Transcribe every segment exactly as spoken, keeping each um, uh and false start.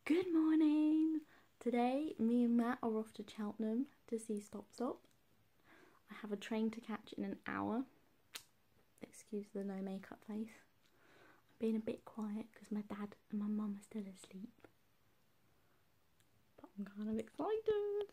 Good morning! Today, me and Matt are off to Cheltenham to see StOp. I have a train to catch in an hour. Excuse the no makeup face. I'm being a bit quiet because my dad and my mum are still asleep. But I'm kind of excited.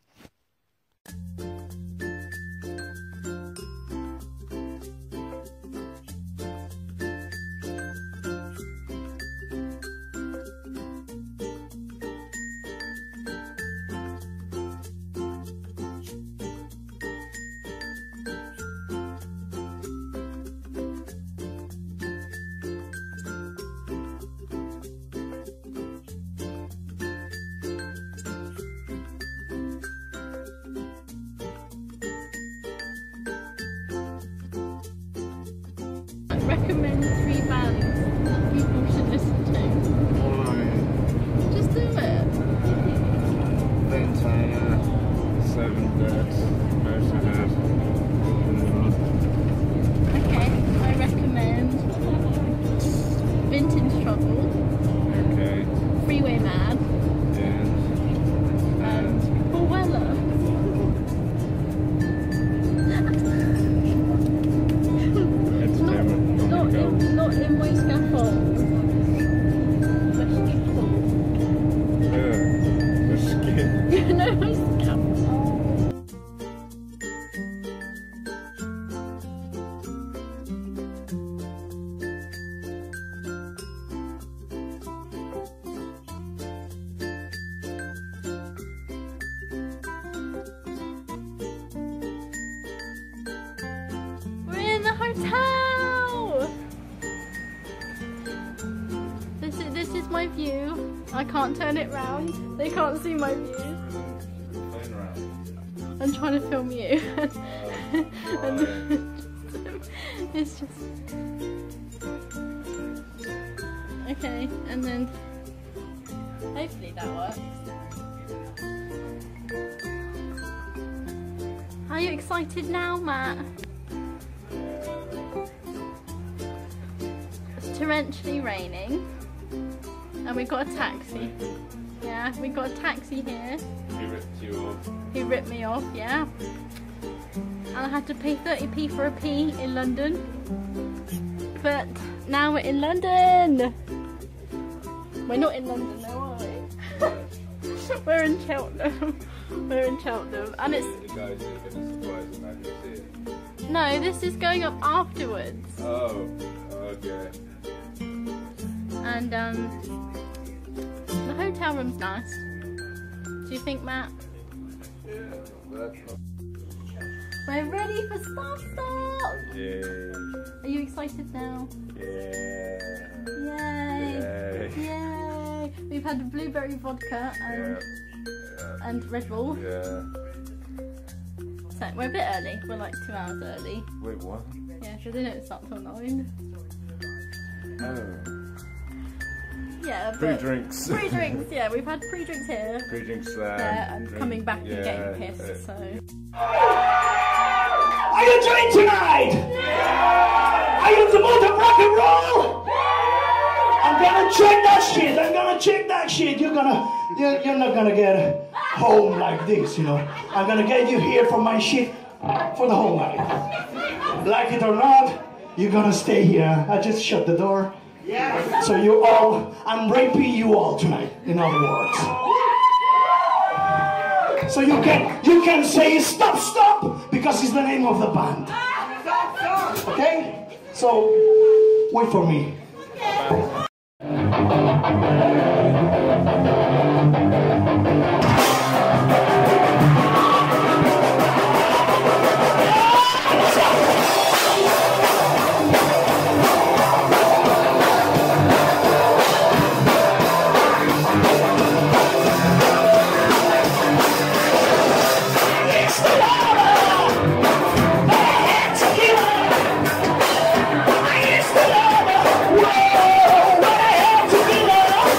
Recommend three bands people should listen to. Why? Just do it. Ventana, Seven Dead, Motorhead. Okay, I recommend Vintage Trouble. Okay. Freeway Mad. And. And Paul Weller. Not in, not in my scaffold. Yeah, the skin. No, my scaffold. We're in the hotel. This is this is my view. I can't turn it round. They can't see my view. Playing around. I'm trying to film you. Oh, and it's just okay. And then hopefully that works. Are you excited now, Matt? It's torrentially raining. And we got a taxi. Yeah, we got a taxi here. He ripped you off. He ripped me off, yeah. And I had to pay thirty p for a pee in London. But now we're in London. We're not in London now, are we? We're in Cheltenham. We're in Cheltenham. And it's... The guys who are going to surprise and have you see it. No, this is going up afterwards. Oh, okay. And um, the hotel room's nice. Do you think, Matt? Yeah, that's not. We're ready for StOp! Yay. Are you excited now? Yeah. Yay! Yay. Yay! We've had blueberry vodka and, Yeah. and Red Bull. Yeah. So we're a bit early. We're like two hours early. Wait, what? Yeah, because they don't start till nine. Oh. Yeah, Free but drinks. Free drinks, yeah. We've had free drinks here. Free drinks there. There, and drink, coming back yeah, and getting pissed, uh, so... Are you doing tonight? Yeah! Are you in the mood of rock and roll? Yeah! I'm gonna check that shit. I'm gonna check that shit. You're gonna, you're, you're not gonna get home like this, you know. I'm gonna get you here for my shit for the whole night. Like it or not, you're gonna stay here. I just shut the door. Yeah. So you all, I'm raping you all tonight. In other words. So you can you can say stop, stop, because it's the name of the band. Okay? So wait for me. Whoa, what I had to give up.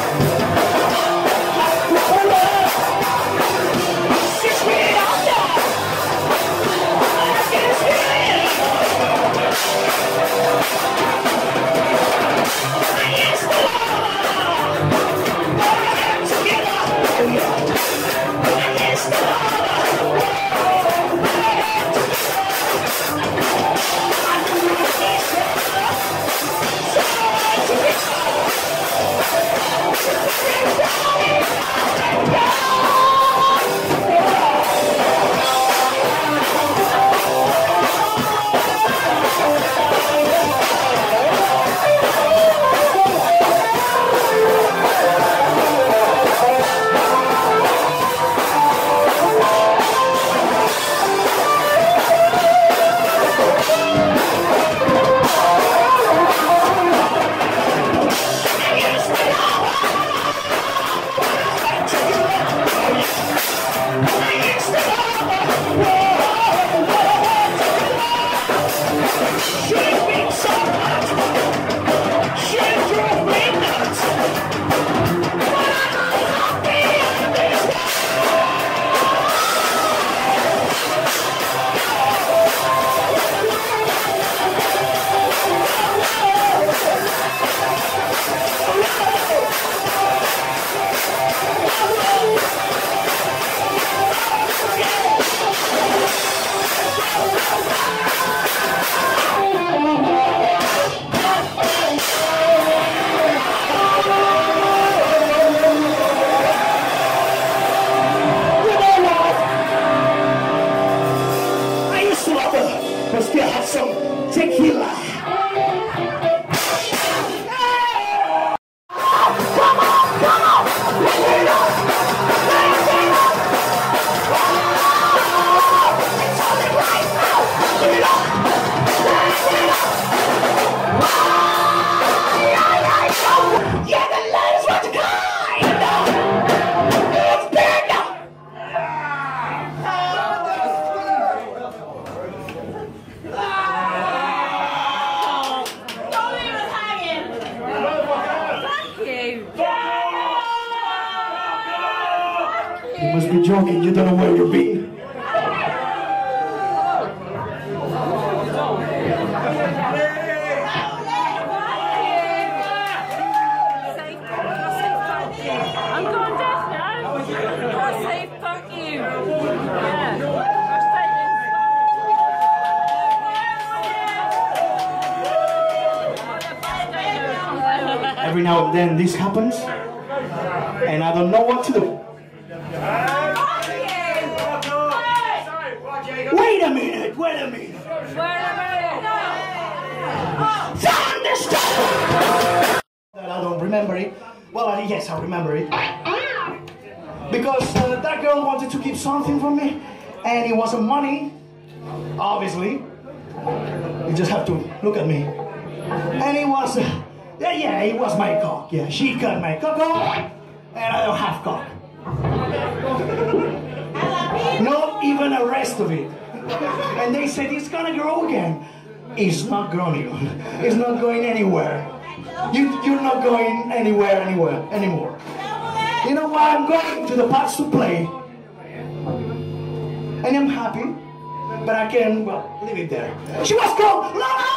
You must be joking, you don't know where you've been. I'm going deaf now. I'll say fuck you. Yeah. Every now and then this happens, and I don't know what to do. Wait a minute, wait a minute. Thunderstorm! That I don't remember it. Well, I, yes, I remember it. Because uh, that girl wanted to keep something from me, and it wasn't money, obviously. You just have to look at me. And it was, uh, yeah, yeah, it was my cock. Yeah, she cut my cock off, and I don't have cock. Not even a rest of it. And they said it's gonna grow again. It's not growing. It's not going anywhere. You, you're not going anywhere, anywhere, anymore. You know why? I'm going to the parks to play. And I'm happy. But I can, well, leave it there. She was called Lola!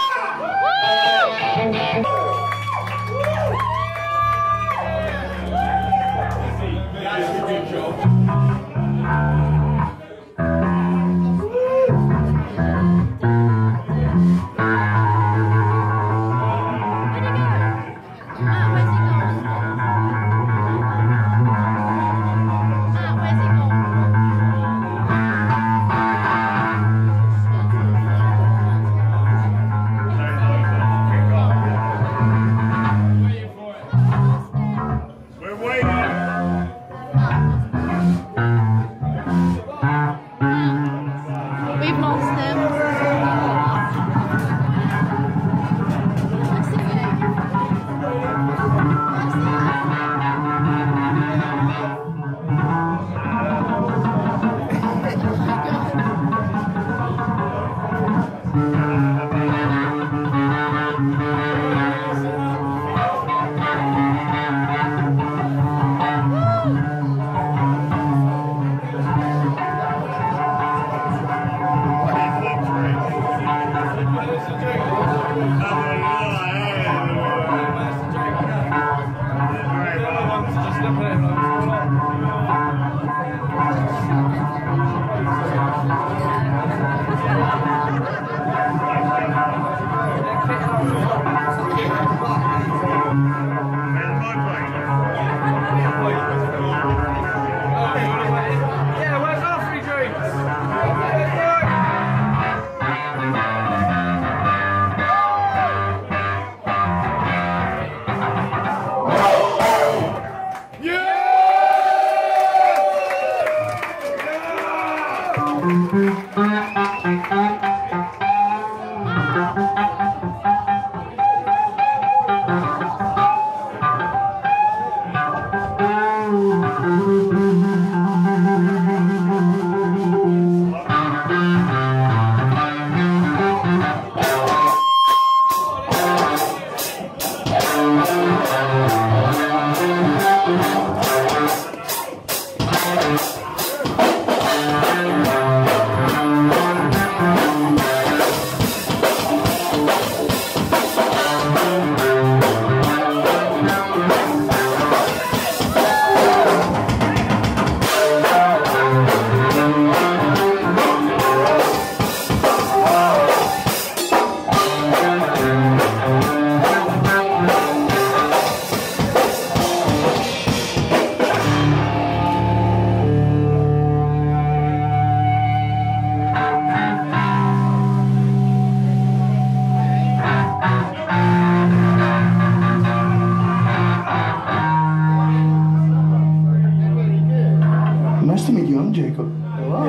Nice to meet you, I'm Jacob. Hello.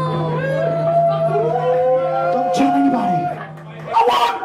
Don't tell anybody. I want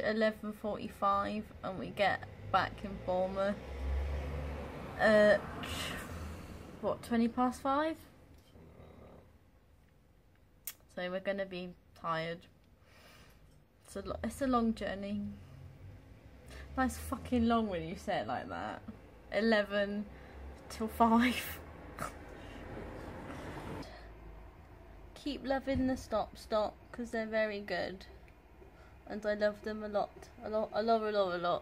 eleven forty-five and we get back in Bournemouth at what, twenty past five? So we're gonna be tired. It's a, lo it's a long journey. That's fucking long when you say it like that. eleven till five. Keep loving the StOp StOp because they're very good. And I love them a lot. A lot, a lot, a lot, a lot.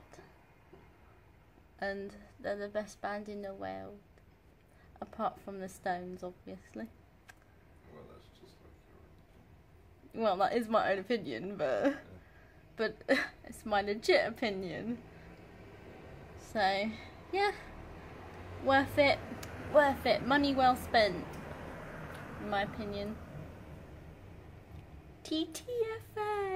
And they're the best band in the world. Apart from the Stones, obviously. Well, that's just like your... Well, that is my own opinion, but but it's my legit opinion. So, yeah, worth it, worth it. Money well spent, in my opinion. T T F N.